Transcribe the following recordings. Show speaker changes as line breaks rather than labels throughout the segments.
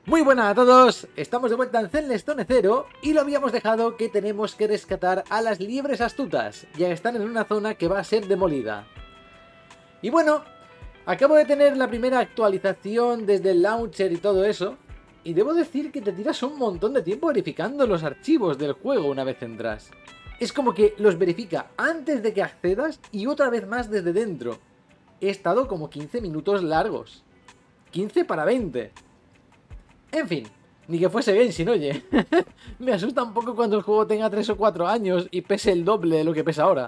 Muy buenas a todos, estamos de vuelta en Zenless Zero y lo habíamos dejado que tenemos que rescatar a las liebres astutas, ya que están en una zona que va a ser demolida. Y bueno, acabo de tener la primera actualización desde el launcher y todo eso, y debo decir que te tiras un montón de tiempo verificando los archivos del juego una vez entras. Es como que los verifica antes de que accedas y otra vez más desde dentro. He estado como 15 minutos largos. 15 para 20. En fin, ni que fuese Genshin, oye. Me asusta un poco cuando el juego tenga 3 o 4 años y pese el doble de lo que pesa ahora.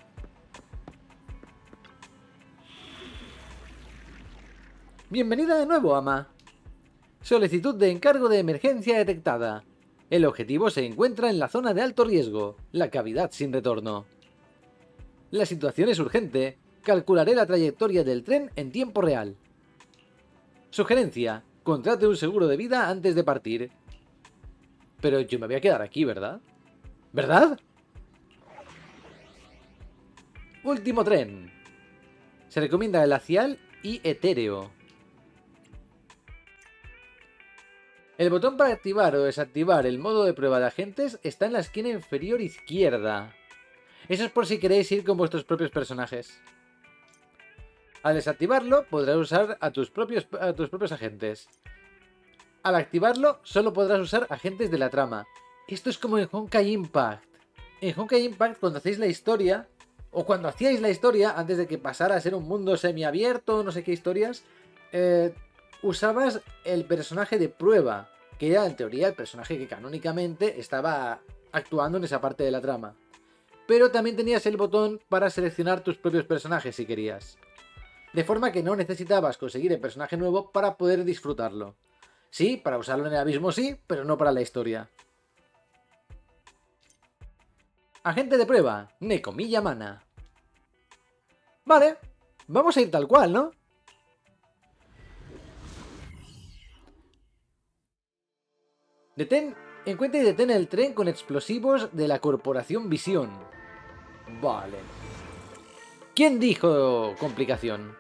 Bienvenida de nuevo, ama. Solicitud de encargo de emergencia detectada. El objetivo se encuentra en la zona de alto riesgo, la cavidad sin retorno. La situación es urgente. Calcularé la trayectoria del tren en tiempo real. Sugerencia. Contrate un seguro de vida antes de partir. Pero yo me voy a quedar aquí, ¿verdad? ¿Verdad? Último tren. Se recomienda glacial y etéreo. El botón para activar o desactivar el modo de prueba de agentes está en la esquina inferior izquierda. Eso es por si queréis ir con vuestros propios personajes. Al desactivarlo, podrás usar a tus propios agentes. Al activarlo, solo podrás usar agentes de la trama. Esto es como en Honkai Impact. En Honkai Impact, cuando hacéis la historia, o cuando hacíais la historia, antes de que pasara a ser un mundo semiabierto, no sé qué historias, usabas el personaje de prueba, que era en teoría el personaje que canónicamente estaba actuando en esa parte de la trama. Pero también tenías el botón para seleccionar tus propios personajes si querías. De forma que no necesitabas conseguir el personaje nuevo para poder disfrutarlo. Sí, para usarlo en el abismo sí, pero no para la historia. Agente de prueba, Nekomiya Mana. Vale, vamos a ir tal cual, ¿no? Encuentra y detén el tren con explosivos de la Corporación Visión. Vale. ¿Quién dijo complicación?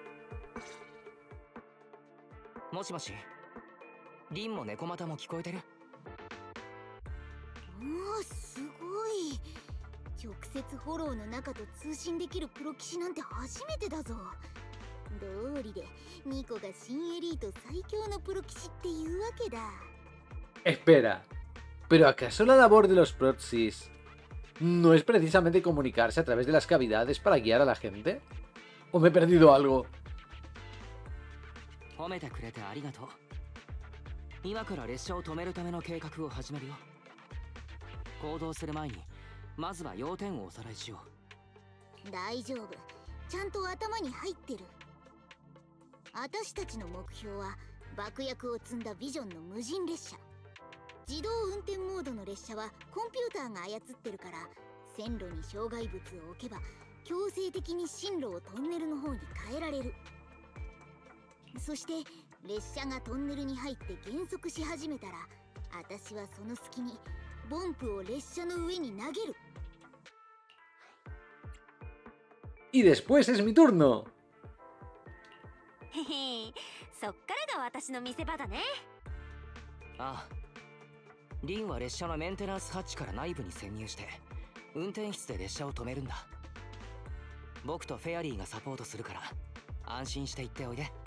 もしもし、リンも猫又も聞こえてる？
おお、すごい。直接フォローの中と通信できるプロ騎士なんて初めてだぞ。道理でニコが新エリート最強のプロ騎士っていうわけだ。
Espera, ¿pero acaso la labor de los proxies no es precisamente comunicarse a través de las cavidades para guiar a la gente? ¿O me he perdido algo?
褒めてくれてありがとう。今から列車を止めるための計画を始めるよ。行動する前にまずは要点をおさらいしよ
う。大丈夫、ちゃんと頭に入ってる。私たちの目標は爆薬を積んだビジョンの無人列車。自動運転モードの列車はコンピューターが操ってるから、線路に障害物を置けば強制的に進路をトンネルの方に変えられる。そして列車がトンネルに入って減速し始めたら、私はその隙にボンプを列車の上に投げる。
Y después es mi turno.
へへ、そっからが私の見せ場だね。
ああ、リンは列車のメンテナンスハッチから内部に潜入して運転室で列車を止めるんだ。僕とフェアリーがサポートするから安心して行っておいで。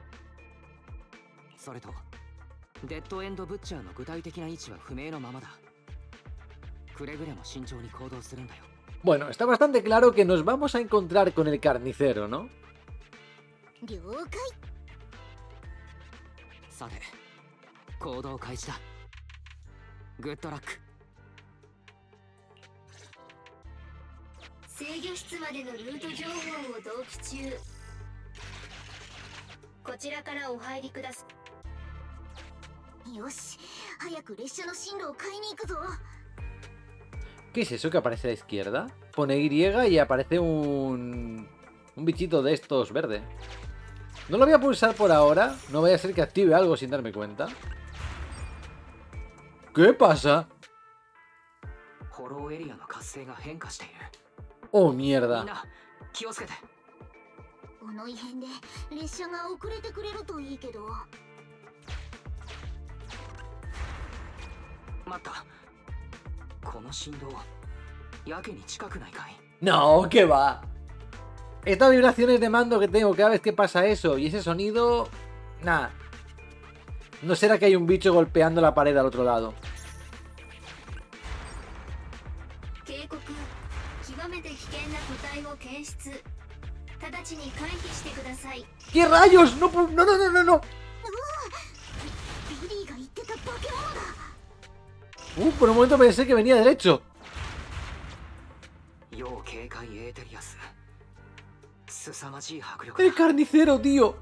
それとデッドエンドブッチャーの具体的な位置は不明のままだ。くれぐれも慎重に行動するんだよ。
Bueno, está bastante claro que nos vamos a encontrar con el carnicero, ¿no?
了解。
さて、行動開始だ。グッドラック。
制御室までのルート情報を同期中。こちらからお入りください。
よし、早く列車の進路を変えに行くぞ。
¿Qué es eso que aparece a la izquierda? Pone Y y aparece un bichito de estos verde. No lo voy a pulsar por ahora. No vaya a ser que active algo sin darme cuenta. ¿Qué pasa? Oh, mierda.
この異変で列車が遅れてくれるといいけど。
まった。この振動、やけに近くないかい？
No, ¿qué va? Estas vibraciones de mando que tengo cada vez que pasa eso y ese sonido... Nah. ¿No será que hay un bicho golpeando la pared al otro lado?
警告、極めて危険な個体を検出。直ちに回避してください。
¿Qué rayos? No, no, no, no, no, no.
ビリーが言ってた化け物だ。
Por un momento pensé que venía derecho.
要警戒エーテリアス。凄まじい迫力
El
だ。
carnicero, tío.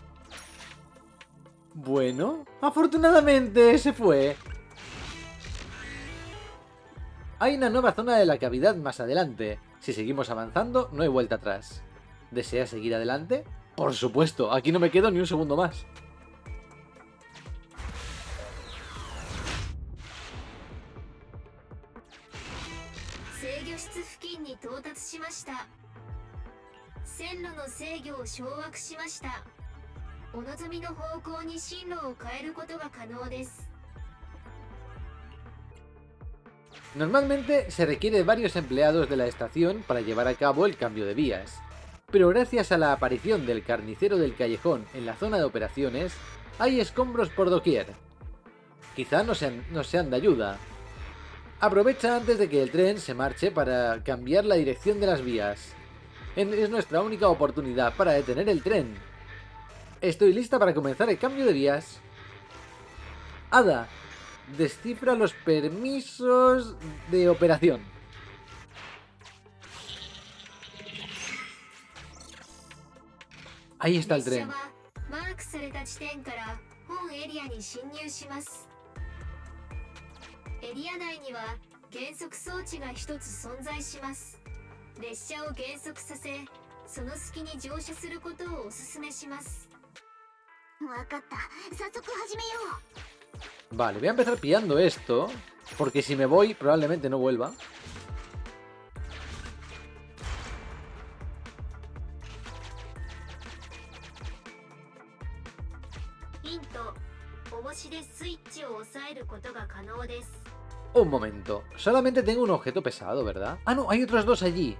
Bueno, afortunadamente se fue. Hay una nueva zona de la cavidad más adelante. Si seguimos avanzando, no hay vuelta atrás. ¿Deseas seguir adelante? Por supuesto, aquí no me quedo ni un segundo más.
制御室付近に到達しました。線路の制御を掌握しました。お望みの方向に進路を変えることが可能です。
Normalmente se requiere de varios empleados de la estación para llevar a cabo el cambio de vías, pero gracias a la aparición del carnicero del callejón en la zona de operaciones, hay escombros por doquier. Quizá no sean de ayuda. Aprovecha antes de que el tren se marche para cambiar la dirección de las vías. Es nuestra única oportunidad para detener el tren. Estoy lista para comenzar el cambio de vías. Ada, descifra los permisos de operación. Ahí está el
列車
tren.
はマークされた地点から本エリアに進入します。エリア内には減速装置が一つ存在します。列車を減速させ、その隙に乗車することをお勧めします。
わかった。早速始めよう。
Vale, voy a empezar pillando esto, porque si me voy probablemente no vuelva. Un momento, solamente tengo un objeto pesado, ¿verdad? Ah, no, hay otros dos allí.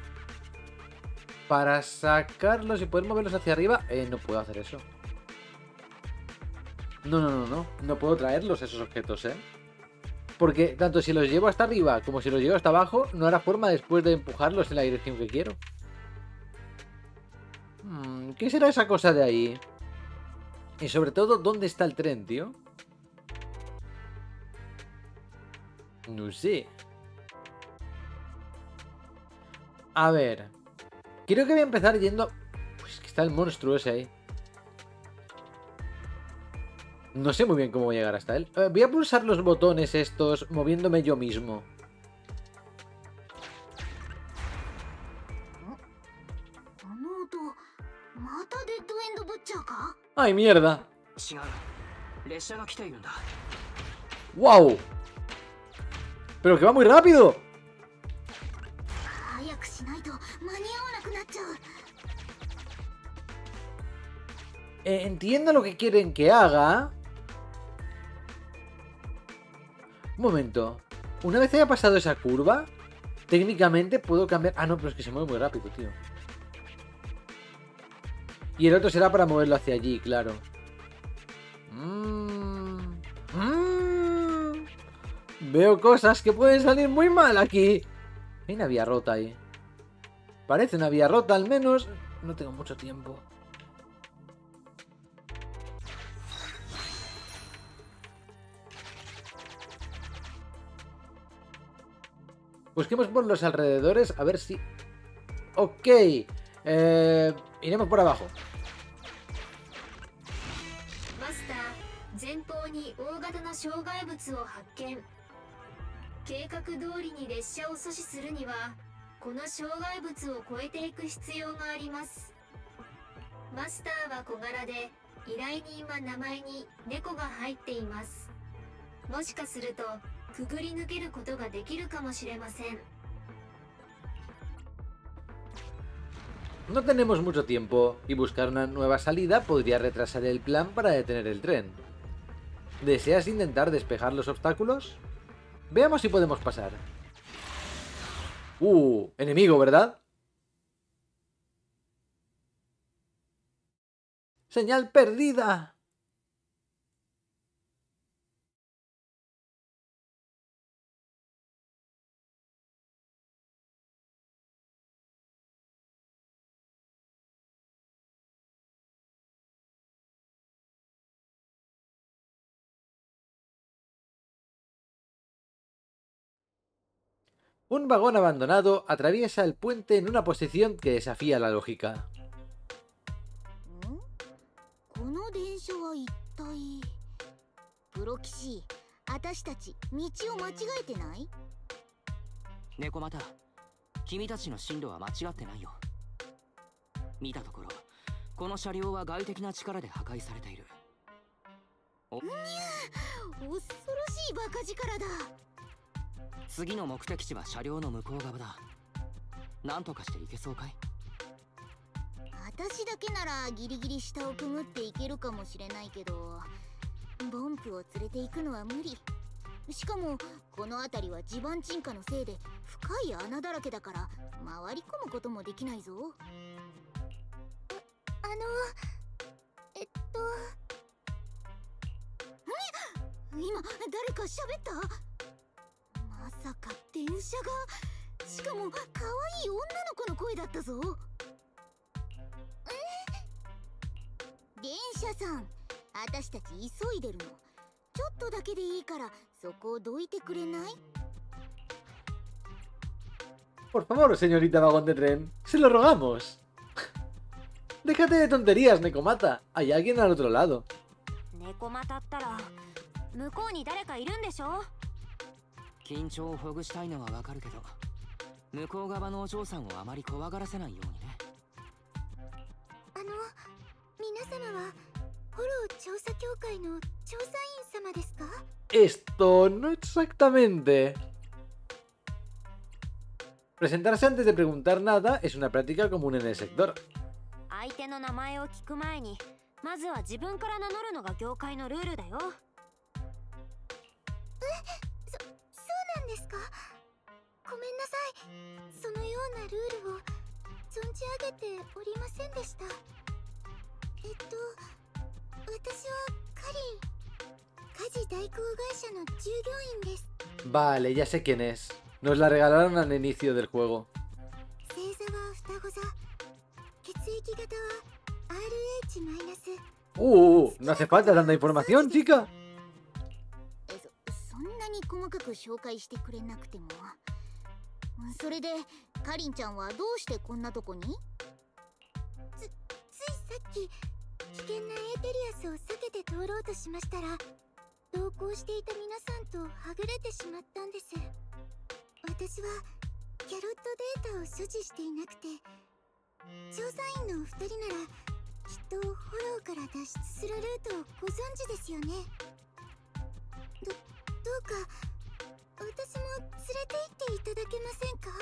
Para sacarlos y poder moverlos hacia arriba, no puedo hacer eso. No puedo traerlos esos objetos, Porque tanto si los llevo hasta arriba como si los llevo hasta abajo, no hará forma después de empujarlos en la dirección que quiero. ¿Qué será esa cosa de ahí? Y sobre todo, ¿dónde está el tren, tío? No sé. A ver. Creo que voy a empezar yendo... Pues que está el monstruo ese ahí. No sé muy bien cómo voy a llegar hasta él. Voy a pulsar los botones estos moviéndome yo mismo. ¡Ay, mierda! ¡Wow! ¡Pero que va muy rápido! Entiendo lo que quieren que haga. Un momento. Una vez haya pasado esa curva, técnicamente puedo cambiar... Ah, no, pero es que se mueve muy rápido, tío. Y el otro será para moverlo hacia allí, claro. Veo cosas que pueden salir muy mal aquí. Hay una vía rota ahí. Parece una vía rota al menos. No tengo mucho tiempo. Busquemos por los alrededores a ver si... Ok. Iremos por abajo.
マスター、前方に大型の障害物を発見。計画通りに列車を阻止するには、この障害物を越えていく必要があります。マスターは小柄で、依頼人は名前に猫が入っています。もしかすると、くぐり抜けることができるかもしれません。
No tenemos mucho tiempo, y buscar una nueva salida podría retrasar el plan para detener el tren. ¿Deseas intentar despejar los obstáculos? Veamos si podemos pasar. Enemigo, ¿verdad? ¡Señal perdida! Un vagón abandonado atraviesa el puente en una posición que desafía la lógica.
この電車は一体。プロ騎士、私たち道を間違えてない？
猫又、君たちの進路は間違ってないよ。見たところ、この車両は外的な力で破壊されている。
恐ろしいバカ力だ。
次の目的地は車両の向こう側だ。なんとかして行けそうかい？
私だけならギリギリ下をくぐっていけるかもしれないけど、ボンプを連れて行くのは無理。しかもこの辺りは地盤沈下のせいで深い穴だらけだから回り込むこともできないぞ。今誰か喋った？まさか電車が、しかも可愛い女の子の声だったぞ。電車さん、私たち急いでるの。ちょっとだけでいいからそこをどいてくれない？
Por favor, señorita vagón de tren, se lo rogamos. Déjate de tonterías, Nekomata. Hay alguien al otro lado.
猫又ったら向こうに誰かいるんでしょ？
緊張をほぐしたいのはわかるけど、向こう側のお嬢さんをあまり怖がらせないようにね。
皆様はフォロー調査協会の調査員様ですか？
Esto no exactamente. Presentarse antes de preguntar nada es una práctica común en el sector.
相手の名前を聞く前にまずは自分から名乗るのが業界のルールだよ。
そうなんですか？ごめんなさい。そのようなルールを存じ上げておりませんでした。私はカリン、家事代行会社の従業員です。
Vale, ya sé quién es. Nos la regalaron al inicio del juego.
星座は双子座、血液型は RH-。
No hace falta tanta información, chica.
そんなに細かく紹介してくれなくても。それでカリンちゃんはどうしてこんなとこに？
ついさっき危険なエーテリアスを避けて通ろうとしましたら、同行していた皆さんとはぐれてしまったんです。私はキャロットデータを所持していなくて、調査員のお二人ならきっとフォローから脱出するルートをご存知ですよね。どうか私も連れて行っていただけませんか？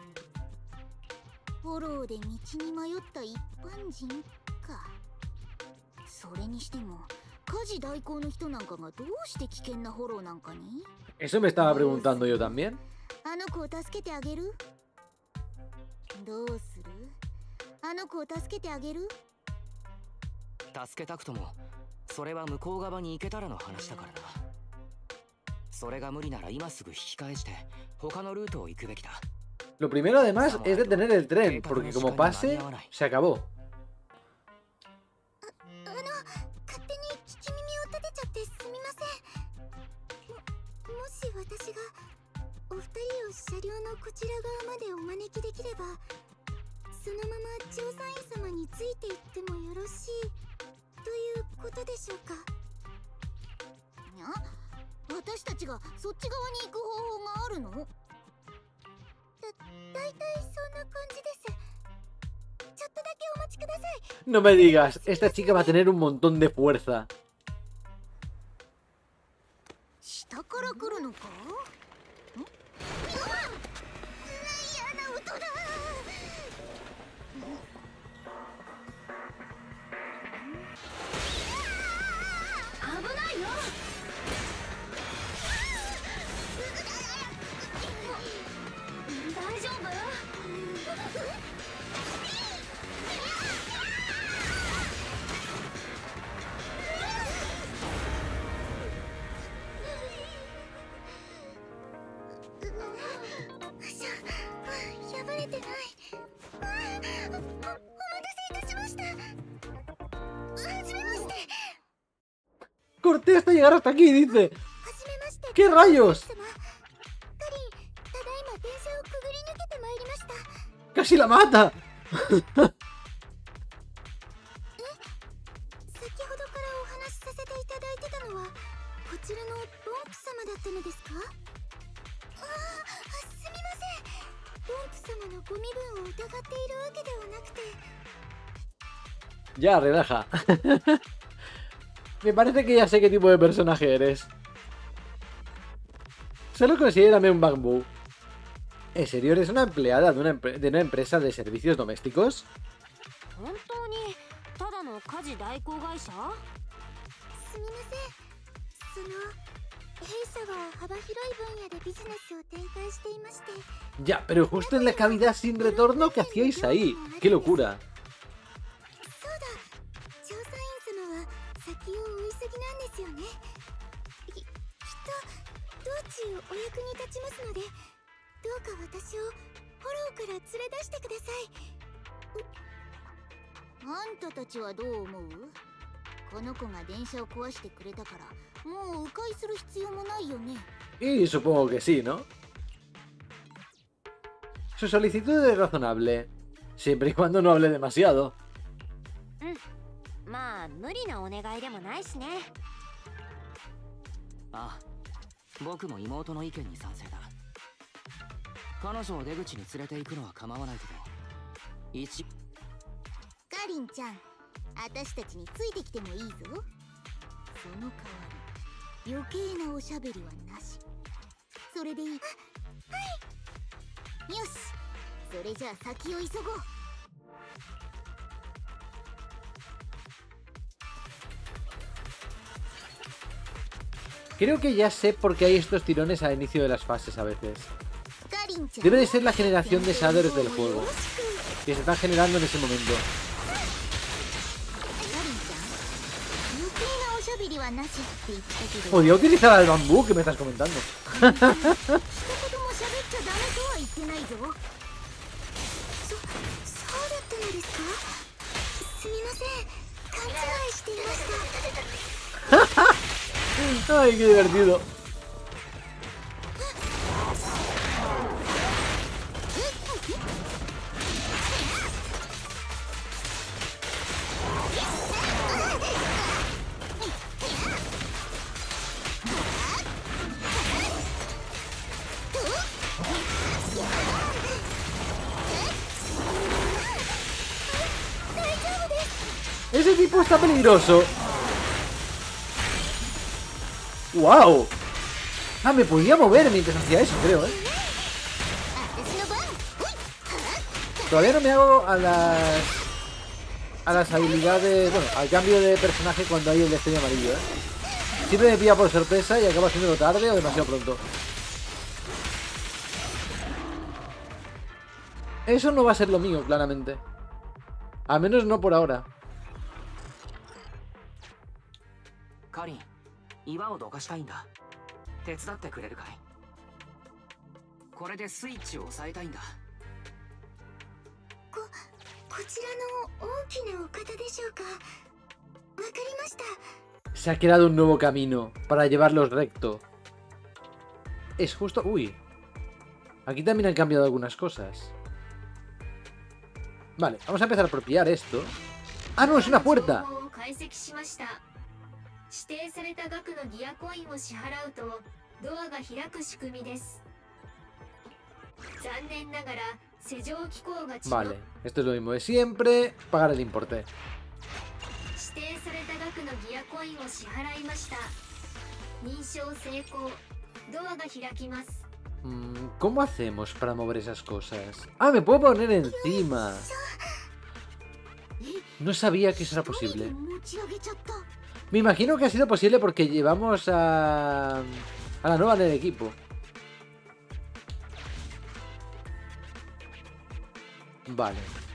フォローで道に迷った一般人か。それにしても家事代行の人なんかがどうして危険なフォローなんかに？
Eso me estaba preguntando yo también.
あの子を助けてあげる？どうする？あの子を助けてあげる？
助けたくとも、それは向こう側に行けたらの話だからな。それが無理なら今すぐ引き返して他のルートを行くべきだ。
Lo primero además es detener el tren, porque como pase, se acabó.
勝手に聞き耳を立てちゃってすみません。もし私がお二人を車両のこちら側までお招きできれば、そのまま調査員様についていってもよろしいということでしょうか？
私たちがそっち側に行く方法があるの？
だいたいそんな感じです。ちょっとだけお待ちください。
No me digas, esta chica va a tener un montón de fuerza.
下から来るのか？嫌な音だ。危ないよ。
corté hasta llegar hasta aquí, dice.
はじめまして。
¿Qué rayos?
様。カリン、ただいま電車をくぐり抜けてまいりました。
¡Casi la mata!
先ほどからお話しさせていただいてたのはこちらのボンプ様だったのですか？すみません。ボンプ様のご身分を疑っているわけではなくて。
Ya, relaja. Me parece que ya sé qué tipo de personaje eres. Solo considérame un bambú. ¿En serio eres una empleada de una empresa de servicios domésticos?
本当にただの家事代行会社？
すみません。弊社は幅広い分野でビジネスを展開していまして。
Ya, pero justo en la cavidad sin retorno, ¿qué hacíais ahí? ¡Qué locura!
そうだ。調査員様は先を追いすぎなんですよね。きっと道中お役に立ちますので、どうか私をフォローから連れ出してください。あんたたちはどう思う？この子が電車を壊してくれたからもう迂回する必要もないよね。
Y supongo que sí, ¿no? Su solicitud es razonable, siempre y cuando no hable demasiado.
まあ無理なお願いでもないしね。
ああ、僕も妹の意見に賛成だ。彼女を出口に連れて行くのは構わないけど、
カリンちゃん、私たちについてきてもいいぞ。その代わり余計なおしゃべりはなし。それでいい？はい。よし、それじゃあ先を急ごう。
Creo que ya sé por qué hay estos tirones al inicio de las fases a veces. Debe de ser la generación de shaders del juego, que se están generando en ese momento. Podría utilizar el bambú que me estás comentando. Ay, qué divertido. Ese tipo está peligroso. ¡Wow! Ah, me podía mover mientras hacía eso, creo, ¿eh? Todavía no me hago a las habilidades... Bueno, al cambio de personaje cuando hay el destello amarillo, ¿eh? Siempre me pilla por sorpresa y acabo haciéndolo tarde o demasiado pronto. Eso no va a ser lo mío, claramente. Al menos no por ahora.
Karin, 岩をどかしたいんだ。手伝ってくれるかい？これでスイッチを押さえたいんだ。
こちらの大きなお方でしょうか。わかりました。
Se ha creado un nuevo camino para llevarlos recto. Es justo... Uy. Aquí también han cambiado algunas cosas. Vale, vamos a empezar a apropiar esto. ¡Ah, no! ¡Es una puerta!
指定された額のギアコインを支払うとドアが開く仕組みです。残念ながら施錠機構が違う。
Vale, esto es lo mismo de siempre. Pagar el importe.
指定された額のギアコインを支払いました。認証成功。ドアが開きます。
¿Cómo hacemos para mover esas cosas? ¡Ah, me puedo poner encima! No sabía que eso era posible. Me imagino que ha sido posible porque llevamos a la nueva en el equipo. Vale.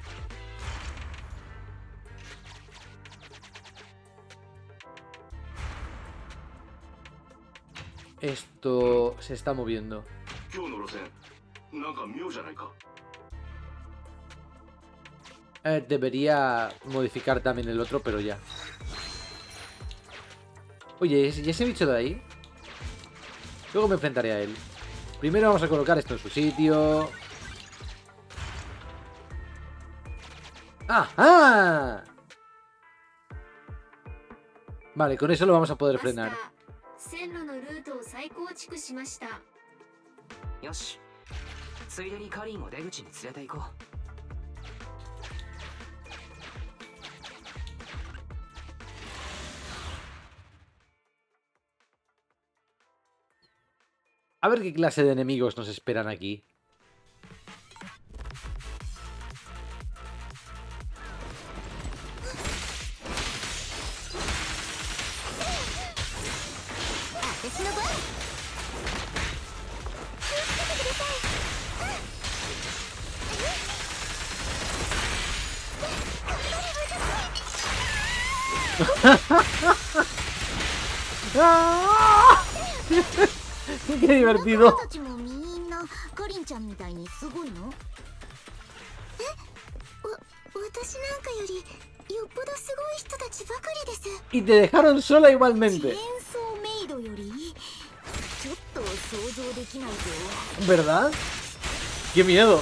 Esto se está moviendo. Debería modificar también el otro, pero ya. Oye, ¿y ese bicho de ahí? Luego me enfrentaré a él. Primero vamos a colocar esto en su sitio. ¡Ah! Vale, con eso lo vamos a poder
マスター
frenar.
線路のルートを再構築しました。
よし、ついでにカリンを出口に連れて行こう。
A ver qué clase de enemigos nos esperan aquí. ¡Qué divertido!
たちもみんなカリンちゃんみたいにすごいの？私なんかよりよっぽどすごい人たちばかりです。
Y te dejaron sola
チェーン
igualmente.
ソーメイドよりちょっと想像できないぞ。
¿Verdad? ¡Qué miedo!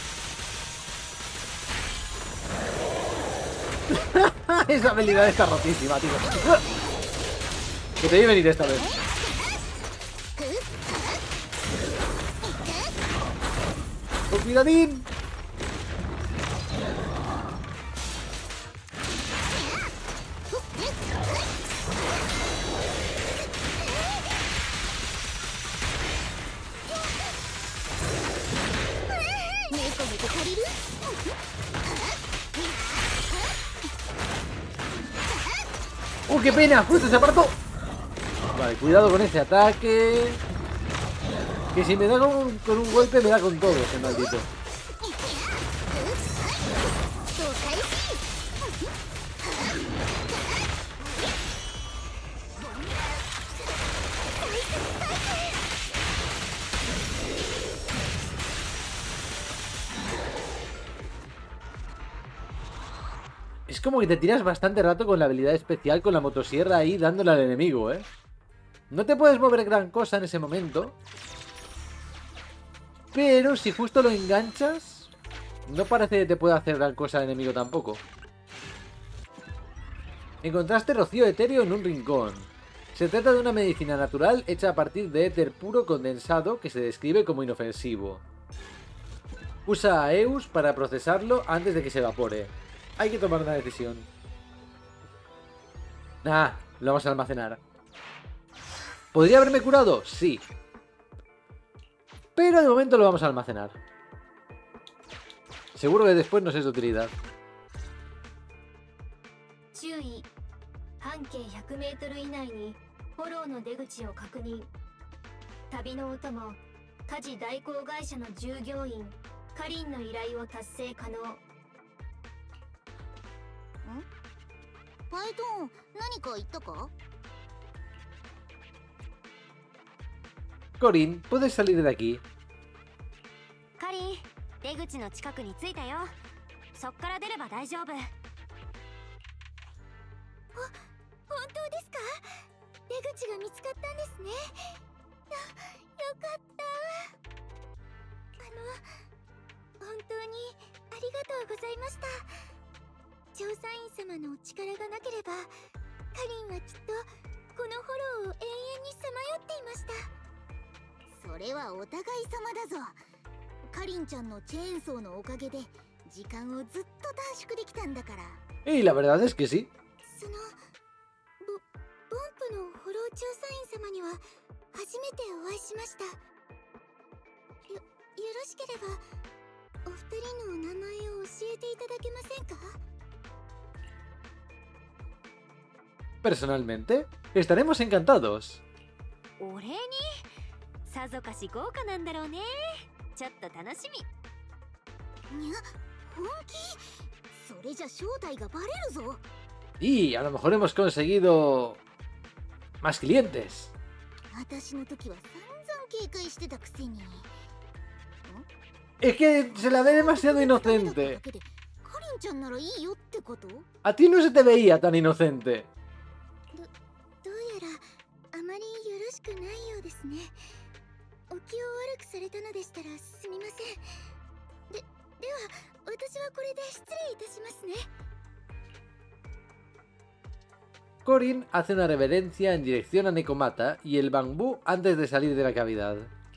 Esa habilidad está rotísima, tío. Que te vi venir esta vez. ¡Con cuidadín! ¡Qué pena! ¡Justo se apartó! Vale, cuidado con ese ataque. Que si me da con un golpe, me da con todo ese maldito. Es como que te tiras bastante rato con la habilidad especial con la motosierra ahí dándole al enemigo, ¿eh? No te puedes mover gran cosa en ese momento. Pero si justo lo enganchas, no parece que te pueda hacer gran cosa al enemigo tampoco. Encontraste rocío etéreo en un rincón. Se trata de una medicina natural hecha a partir de éter puro condensado que se describe como inofensivo. Usa a Eus para procesarlo antes de que se evapore. Hay que tomar una decisión. Lo vamos a almacenar. ¿Podría haberme curado? Sí. Pero de momento lo vamos a almacenar. Seguro que después nos es de utilidad.
注意、半径100メートル以内にフォローの出口を確認。旅のお供、家事代行会社の従業員、カリンの依頼を達成可能。
パイトン、何か言ったか？
Corin, puedes salir de aquí.
カリン、出口の近くに着いたよ。そっから出れば大丈夫。本
当ですか？出口が見つかったんですね。よかった。本当にありがとうございました。調査員様のお力がなければ、カリンはきっとこのフォローを永遠にさまよっていました。それはお互い様だぞ。カリンちゃんのチェーンソーのおかげで時間をずっと短縮できたんだから。
Y la verdad es que sí.
そのボンプのフォロー調査員様には初めてお会いしました。よろしければお二人のお名前を教えていただけませんか？
Personalmente, estaremos encantados.
お礼にさぞかし豪華なんだろうね。ちょっと楽しみ。
にゃ、本気？それじゃ正体がバレるぞ。
Y a lo mejor hemos conseguido más clientes.
私の時は散々警戒してたくせに。
Es que se la ve demasiado inocente.
カリンちゃんならいいよってこと？
A ti no se te veía tan inocente.
どうやらよろしくないようですね。お気を悪くされたのでしたらすみません。では私はこれで失礼いたしますね。
Corin hace una reverencia en dirección a Nekomata y el bambú antes de salir de la cavidad.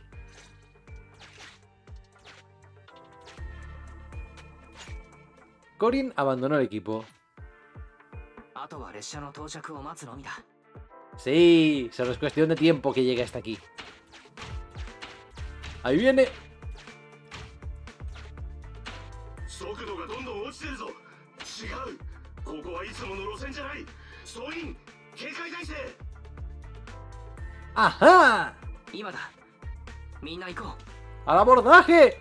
Corin abandonó el equipo. Sí, solo es cuestión de tiempo que llegue hasta aquí. Ahí viene. ¡Ajá! ¡Al abordaje!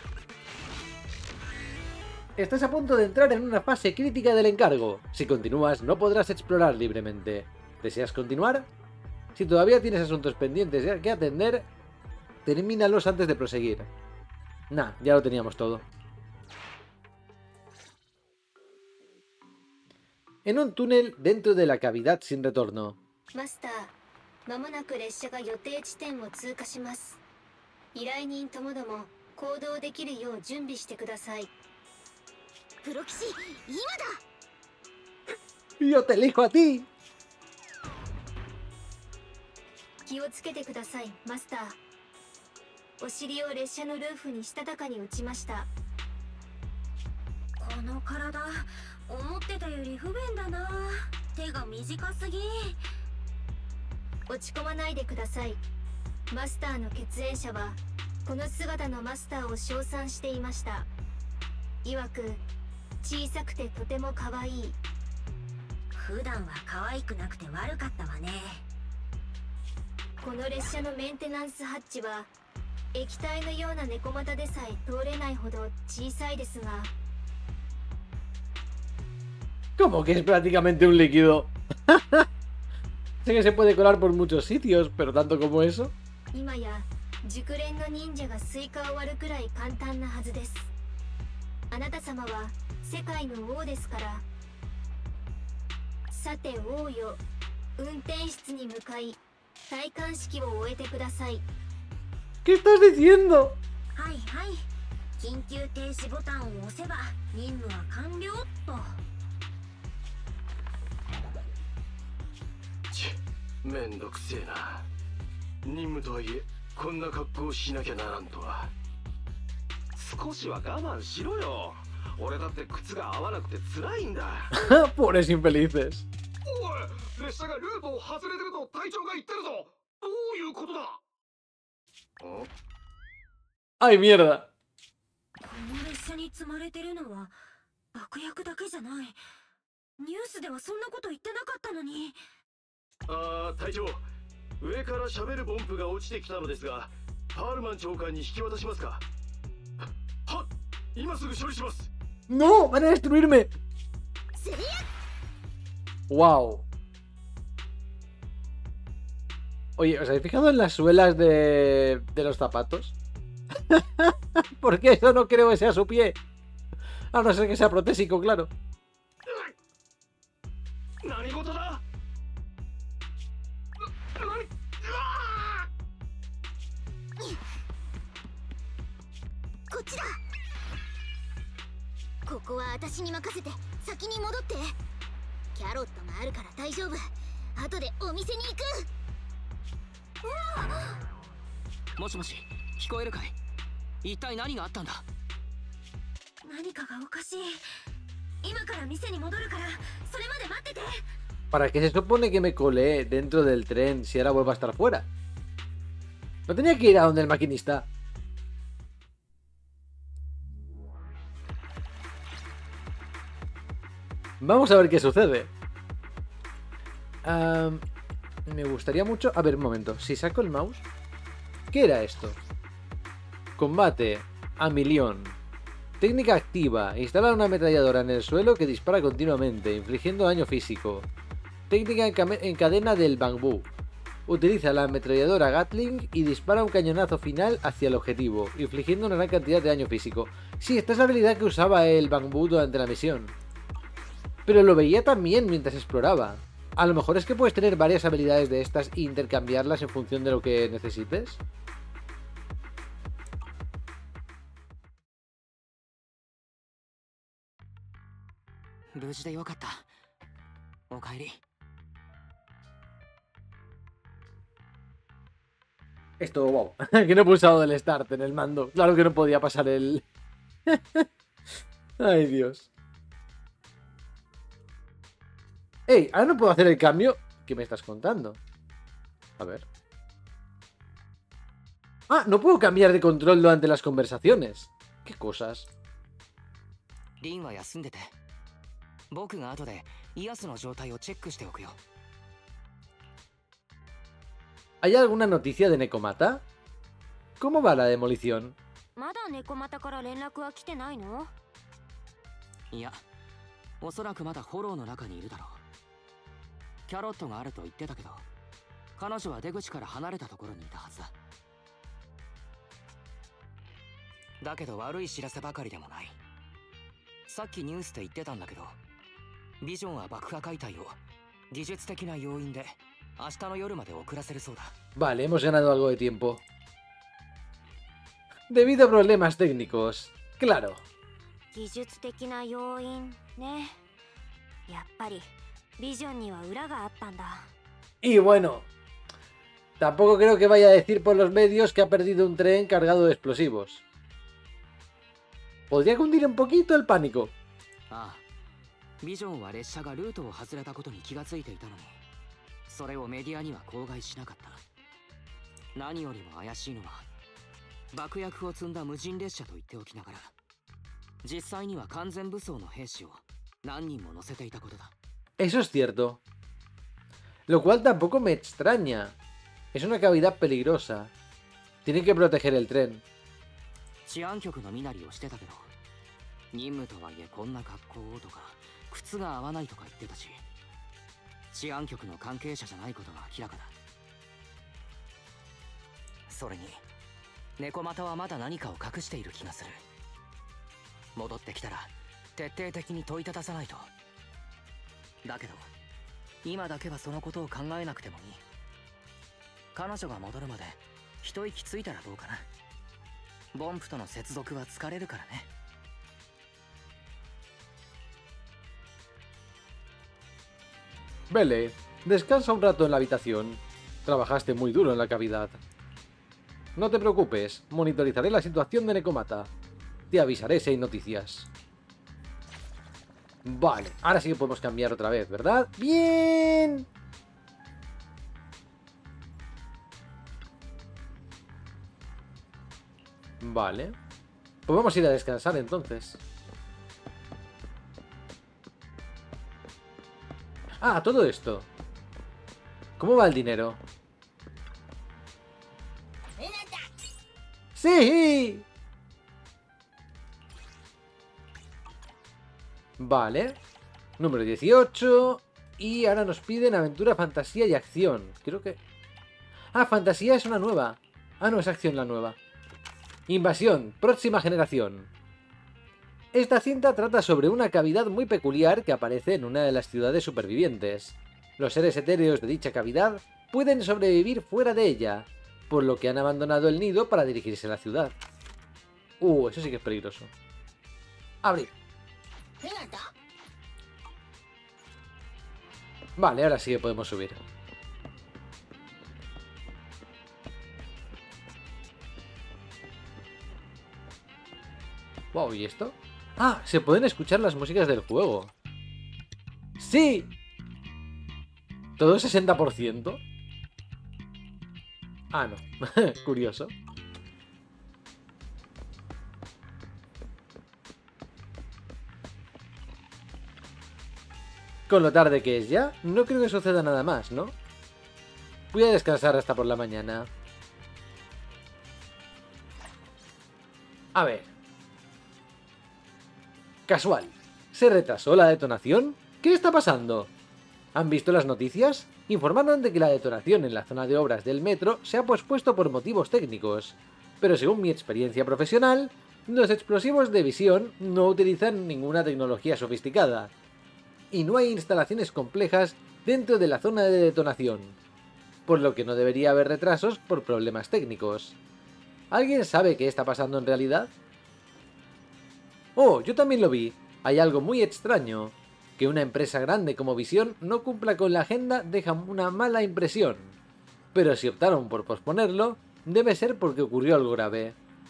Estás a punto de entrar en una fase crítica del encargo. Si continúas, no podrás explorar libremente. ¿Deseas continuar? Si todavía tienes asuntos pendientes que atender, termínalos antes de proseguir. Nah, ya lo teníamos todo. En un túnel dentro de la cavidad sin retorno.
Master, まもなく列車が予定地点を通過します。依頼人ともども行動できるよう準備してください。
プロ騎士、今だ。
Yo te elijo a ti.
気をつけてください、マスター。お尻を列車のルーフにしたたかに打ちました。
この体、思ってたより不便だな。手が短すぎ。
落ち込まないでください。マスターの血縁者はこの姿のマスターを称賛していました。曰く小さくてとても可愛い。
普段は可愛くなくて悪かったわね。
この列車のメンテナンスハッチは液体のような猫股でさえ通れないほど小さいですが。
Como que es prácticamente un líquido. Sé que se puede colar por muchos sitios, pero tanto como eso.
今や熟練の忍者がスイカを割るくらい簡単なはずです。あなた様は世界の王ですから。さて王よ、運転室に向かい戴冠式を終えてください。
¿Qué estás diciendo?
はいはい。緊急停止ボタンを押せば任務は完了と。
めんどくせえな。任務とはいえこんな格好をしなきゃならんとは。少しは我慢しろよ。俺だって靴が合わなくて辛いんだ。
Pobres infelices.
おい、列車がルートを外れてると隊長が言ってるぞ。どういうことだ。
¡Ay, mierda!
この列車に積まれてるのは爆薬だけじゃない。ニュースではそんなこと言ってなかったのに。
ああ、隊長、上から喋るボンプが落ちてきたのですが、パールマン長官に引き渡しますか。はっ、今すぐ処理します。
¡No! ¡Van a destruirme! ¡Wow! Oye, ¿os habéis fijado en las suelas de los zapatos? Porque eso no creo que sea su pie. A no ser que sea protésico, claro.
何事だ。
こっちだ。ここは私に任せて先に戻って。キャロットがあるから大丈夫。後でお店に行く。
もしもし、聞こえるかい？一体何があったんだ？
何かがおかしい。今から店に戻るから、それまで待ってて。
¿Para qué se supone que me colé dentro del tren si ahora vuelvo a estar fuera? No tenía que ir a donde el maquinista. Vamos a ver qué sucede. Me gustaría mucho... A ver, un momento. Si saco el mouse... ¿Qué era esto? Combate. A millón. Técnica activa. Instala una ametralladora en el suelo que dispara continuamente, infligiendo daño físico. Técnica en cadena del bambú. Utiliza la ametralladora Gatling y dispara un cañonazo final hacia el objetivo, infligiendo una gran cantidad de daño físico. Sí, esta es la habilidad que usaba el bambú durante la misión. Pero lo veía también mientras exploraba. A lo mejor es que puedes tener varias habilidades de estas e intercambiarlas en función de lo que necesites. Esto, wow. Que no he pulsado el start en el mando. Claro que no podía pasar el... Ay, Dios. ¡Ey! ¿Ahora no puedo hacer el cambio? ¿Qué me estás contando? A ver. ¡Ah! No puedo cambiar de control durante las conversaciones. ¿Qué cosas? ¿Hay alguna noticia de Nekomata? ¿Cómo va la demolición?
まだ猫又から連絡は来てないの？
いや、おそらくまだフォローの中にいるだろう。キャロットがあると言ってたけど、彼女は出口から離れたところにいたはずだ。だけど悪い知らせばかりでもない。さっきニュースで言ってたんだけど、ビジョンは爆破解体を技術的な要因で明日の夜まで遅らせるそうだ。
Vale, hemos ganado algo de tiempo. Debido a problemas técnicos. Claro.
技術的な要因ね。やっぱりビジョンには裏があったんだ。
Y bueno, tampoco creo que vaya a decir por los medios que ha perdido un tren cargado de explosivos. Podría cundir un poquito el pánico.
ああ、ビジョンは列車がルートを外れたことに気がついていたのに、それをメディアには口外しなかった。何よりも怪しいのは、爆薬を積んだ無人列車と言っておきながら、実際には完全武装の兵士を何人も乗せていたことだ。
Eso es cierto. Lo cual tampoco me extraña. Es una cavidad peligrosa. Tienen que proteger el tren.
治安局の身なりをしてたけど、任務とはいえこんな格好をとか、靴が合わないとか言ってたし、治安局の関係者じゃないことが明らかだ。それに、猫又はまだ何かを隠している気がする。戻ってきたら徹底的に問いたださないと。だけど今だけはそのことを考えなくてもいい。彼女が戻るまで一息ついたらどうかな。ボンプとの接続は疲れるからね。
Vele, descansa un rato en la habitación. Trabajaste muy duro en la cavidad. No te preocupes, monitorizaré la situación de Nekomata. Te avisaré si hay noticias. Vale, ahora sí que podemos cambiar otra vez, ¿verdad? ¡Bien! Vale. Pues vamos a ir a descansar entonces. Ah, todo esto. ¿Cómo va el dinero? ¡Sí! Vale. Número 18. Y ahora nos piden aventura, fantasía y acción. Creo que... Ah, fantasía es una nueva. Ah, no, es acción la nueva. Invasión, próxima generación. Esta cinta trata sobre una cavidad muy peculiar que aparece en una de las ciudades supervivientes. Los seres etéreos de dicha cavidad pueden sobrevivir fuera de ella, por lo que han abandonado el nido para dirigirse a la ciudad. Eso sí que es peligroso. Abrir. Vale, ahora sí que podemos subir. Wow, ¿y esto? Ah, se pueden escuchar las músicas del juego. ¡Sí! ¿Todo 60%? Ah, no. Curioso. Con lo tarde que es ya, no creo que suceda nada más, ¿no? Voy a descansar hasta por la mañana. A ver. Casual. ¿Se retrasó la detonación? ¿Qué está pasando? ¿Han visto las noticias? Informaron de que la detonación en la zona de obras del metro se ha pospuesto por motivos técnicos. Pero según mi experiencia profesional, los explosivos de visión no utilizan ninguna tecnología sofisticada. Y no hay instalaciones complejas dentro de la zona de detonación, por lo que no debería haber retrasos por problemas técnicos. ¿Alguien sabe qué está pasando en realidad? Oh, yo también lo vi. Hay algo muy extraño. Que una empresa grande como Visión no cumpla con la agenda deja una mala impresión. Pero si optaron por posponerlo, debe ser porque ocurrió algo grave.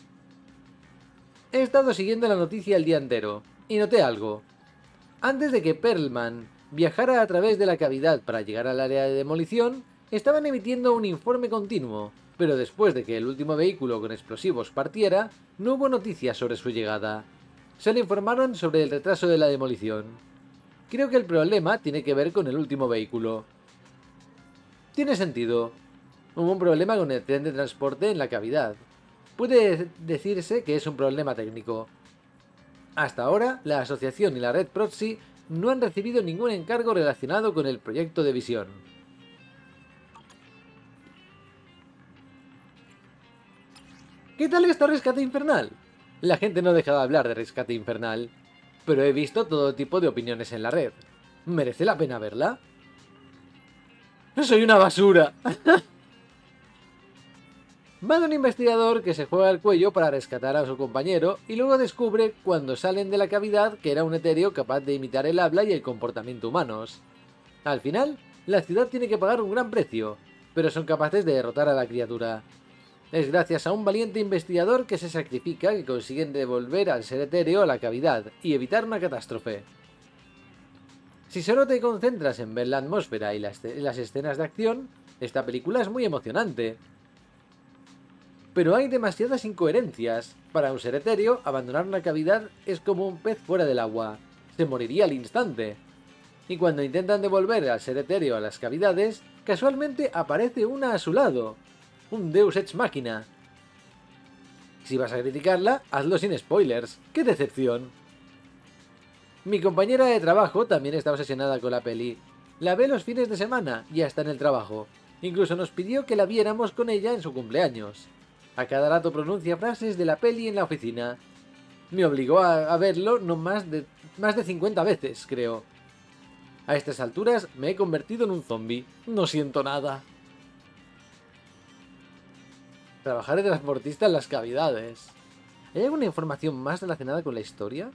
He estado siguiendo la noticia el día entero, y noté algo. Antes de que Perlman viajara a través de la cavidad para llegar al área de demolición, estaban emitiendo un informe continuo, pero después de que el último vehículo con explosivos partiera, no hubo noticias sobre su llegada. Solo informaron sobre el retraso de la demolición. Creo que el problema tiene que ver con el último vehículo. Tiene sentido. Hubo un problema con el tren de transporte en la cavidad. Puede decirse que es un problema técnico. Hasta ahora, la asociación y la red Proxy no han recibido ningún encargo relacionado con el proyecto de Visión. ¿Qué tal está Rescate Infernal? La gente no deja de hablar de Rescate Infernal, pero he visto todo tipo de opiniones en la red. ¿Merece la pena verla? ¡Soy una basura! Va de un investigador que se juega el cuello para rescatar a su compañero y luego descubre cuando salen de la cavidad que era un etéreo capaz de imitar el habla y el comportamiento humanos. Al final, la ciudad tiene que pagar un gran precio, pero son capaces de derrotar a la criatura. Es gracias a un valiente investigador que se sacrifica que consiguen devolver al ser etéreo a la cavidad y evitar una catástrofe. Si solo te concentras en ver la atmósfera y las escenas de acción, esta película es muy emocionante. Pero hay demasiadas incoherencias. Para un ser etéreo, abandonar una cavidad es como un pez fuera del agua. Se moriría al instante. Y cuando intentan devolver al ser etéreo a las cavidades, casualmente aparece una a su lado. Un Deus Ex Machina. Si vas a criticarla, hazlo sin spoilers. ¡Qué decepción! Mi compañera de trabajo también está obsesionada con la peli. La ve los fines de semana y hasta en el trabajo. Incluso nos pidió que la viéramos con ella en su cumpleaños. A cada rato pronuncia frases de la peli en la oficina. Me obligó a verlo no más de 50 veces, creo. A estas alturas me he convertido en un zombie. No siento nada. Trabajar de transportista en las cavidades. ¿Hay alguna información más relacionada con la historia?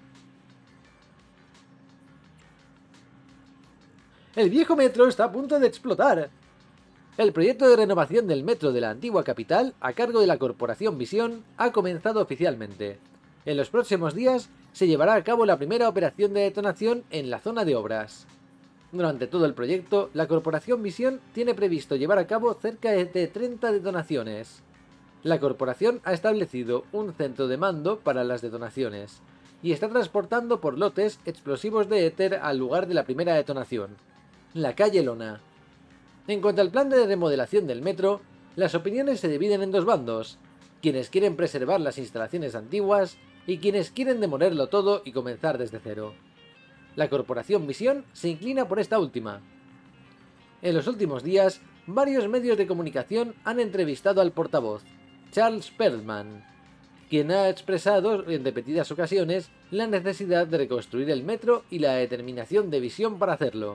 El viejo metro está a punto de explotar. El proyecto de renovación del metro de la antigua capital, a cargo de la Corporación Visión, ha comenzado oficialmente. En los próximos días se llevará a cabo la primera operación de detonación en la zona de obras. Durante todo el proyecto, la Corporación Visión tiene previsto llevar a cabo cerca de 30 detonaciones. La corporación ha establecido un centro de mando para las detonaciones y está transportando por lotes explosivos de éter al lugar de la primera detonación, la calle Lona. En cuanto al plan de remodelación del metro, las opiniones se dividen en dos bandos, quienes quieren preservar las instalaciones antiguas y quienes quieren demolerlo todo y comenzar desde cero. La Corporación Visión se inclina por esta última. En los últimos días, varios medios de comunicación han entrevistado al portavoz, Charles Perlman, quien ha expresado en repetidas ocasiones la necesidad de reconstruir el metro y la determinación de Visión para hacerlo.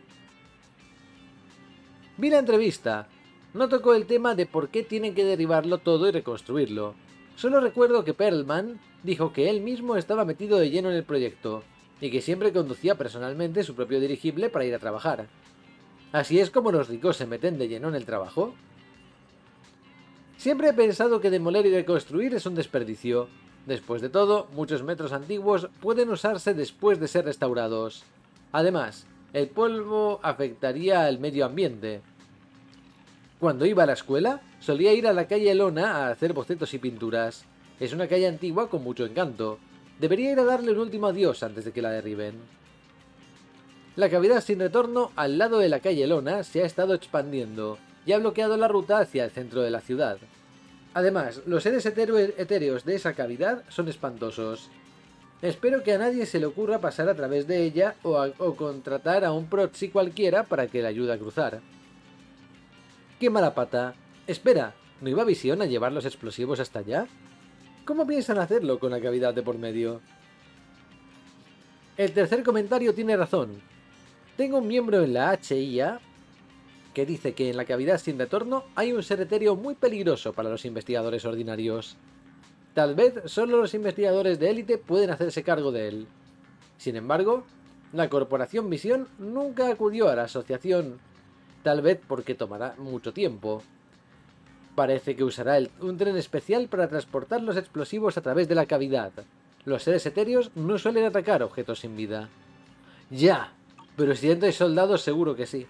Vi la entrevista. No tocó el tema de por qué tienen que derribarlo todo y reconstruirlo. Solo recuerdo que Perlman dijo que él mismo estaba metido de lleno en el proyecto, y que siempre conducía personalmente su propio dirigible para ir a trabajar. ¿Así es como los ricos se meten de lleno en el trabajo? Siempre he pensado que demoler y reconstruir es un desperdicio. Después de todo, muchos metros antiguos pueden usarse después de ser restaurados. Además, el polvo afectaría al medio ambiente. Cuando iba a la escuela, solía ir a la calle Lona a hacer bocetos y pinturas. Es una calle antigua con mucho encanto. Debería ir a darle un último adiós antes de que la derriben. La cavidad sin retorno al lado de la calle Lona se ha estado expandiendo y ha bloqueado la ruta hacia el centro de la ciudad. Además, los seres etéreos de esa cavidad son espantosos. Espero que a nadie se le ocurra pasar a través de ella o contratar a un proxy cualquiera para que le ayude a cruzar. ¡Qué mala pata! Espera, ¿no iba Visión a llevar los explosivos hasta allá? ¿Cómo piensan hacerlo con la cavidad de por medio? El tercer comentario tiene razón. Tengo un miembro en la HIA que dice que en la cavidad sin retorno hay un ser etéreo muy peligroso para los investigadores ordinarios. Tal vez solo los investigadores de élite pueden hacerse cargo de él. Sin embargo, la Corporación Visión nunca acudió a la asociación, tal vez porque tomará mucho tiempo. Parece que usará un tren especial para transportar los explosivos a través de la cavidad. Los seres etéreos no suelen atacar objetos sin vida. Ya, pero si dentro hay soldados seguro que sí.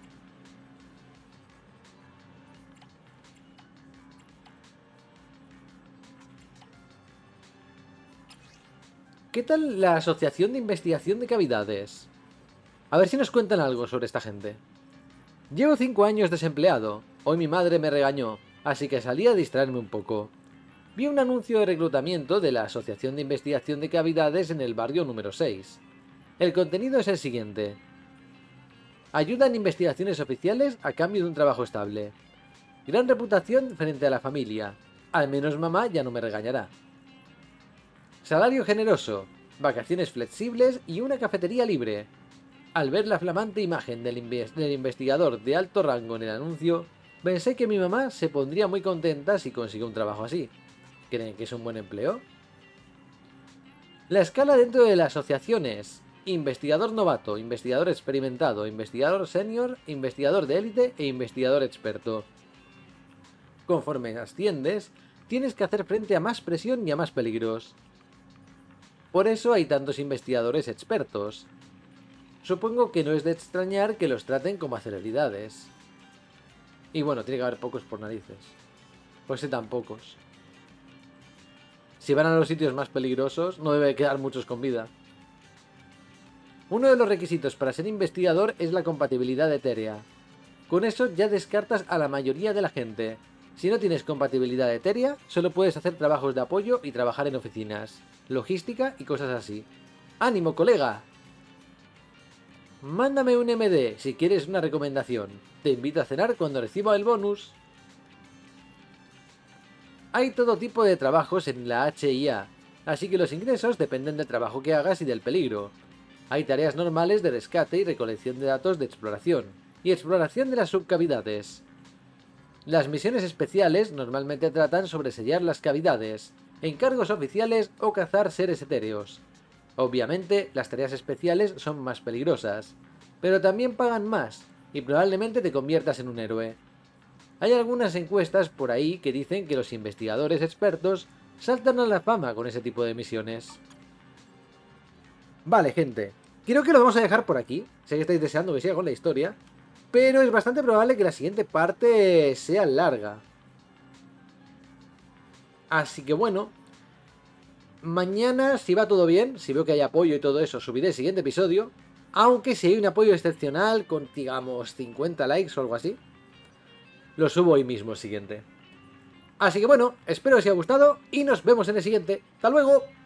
¿Qué tal la Asociación de Investigación de Cavidades? A ver si nos cuentan algo sobre esta gente. Llevo 5 años desempleado. Hoy mi madre me regañó, así que salí a distraerme un poco. Vi un anuncio de reclutamiento de la Asociación de Investigación de Cavidades en el barrio número 6. El contenido es el siguiente. Ayuda en investigaciones oficiales a cambio de un trabajo estable. Gran reputación frente a la familia. Al menos mamá ya no me regañará. Salario generoso, vacaciones flexibles y una cafetería libre. Al ver la flamante imagen del investigador de alto rango en el anuncio, pensé que mi mamá se pondría muy contenta si consigue un trabajo así. ¿Creen que es un buen empleo? La escala dentro de la asociación es investigador novato, investigador experimentado, investigador senior, investigador de élite e investigador experto. Conforme asciendes, tienes que hacer frente a más presión y a más peligros. Por eso hay tantos investigadores expertos. Supongo que no es de extrañar que los traten como a celebridades. Y bueno, tiene que haber pocos por narices. Pues sí, tan pocos. Si van a los sitios más peligrosos, no debe quedar muchos con vida. Uno de los requisitos para ser investigador es la compatibilidad etérea. Con eso ya descartas a la mayoría de la gente. Si no tienes compatibilidad etérea, solo puedes hacer trabajos de apoyo y trabajar en oficinas, logística y cosas así. ¡Ánimo, colega! Mándame un MD si quieres una recomendación. Te invito a cenar cuando reciba el bonus. Hay todo tipo de trabajos en la HIA, así que los ingresos dependen del trabajo que hagas y del peligro. Hay tareas normales de rescate y recolección de datos de exploración, y exploración de las subcavidades. Las misiones especiales normalmente tratan sobre sellar las cavidades, encargos oficiales o cazar seres etéreos. Obviamente, las tareas especiales son más peligrosas, pero también pagan más, y probablemente te conviertas en un héroe. Hay algunas encuestas por ahí que dicen que los investigadores expertos saltan a la fama con ese tipo de misiones. Vale, gente, creo que lo vamos a dejar por aquí. Sé que estáis deseando que siga con la historia, pero es bastante probable que la siguiente parte sea larga. Así que bueno, mañana, si va todo bien, si veo que hay apoyo y todo eso, subiré el siguiente episodio. Aunque si hay un apoyo excepcional con, digamos, 50 likes o algo así, lo subo hoy mismo el siguiente. Así que bueno, espero que os haya gustado y nos vemos en el siguiente. ¡Hasta luego!